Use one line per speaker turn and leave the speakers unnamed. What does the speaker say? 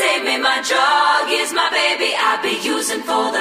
save me. My drug is my baby. I be using for the